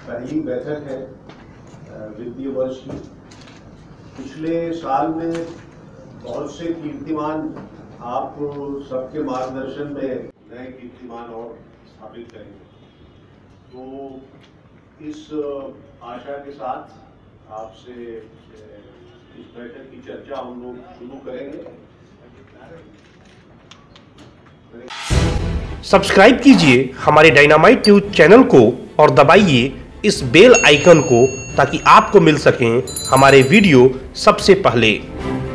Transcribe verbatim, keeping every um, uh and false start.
पहली बैठक है वित्तीय वर्ष की। पिछले साल में बहुत से कीर्तिमान आप सबके मार्गदर्शन में नए कीर्तिमान और स्थापित करेंगे। तो इस आशा के साथ आपसे इस बैठक की चर्चा हम लोग शुरू करेंगे। सब्सक्राइब कीजिए हमारे डायनामाइट न्यूज चैनल को और दबाइए इस बेल आइकन को ताकि आपको मिल सकें हमारे वीडियो सबसे पहले।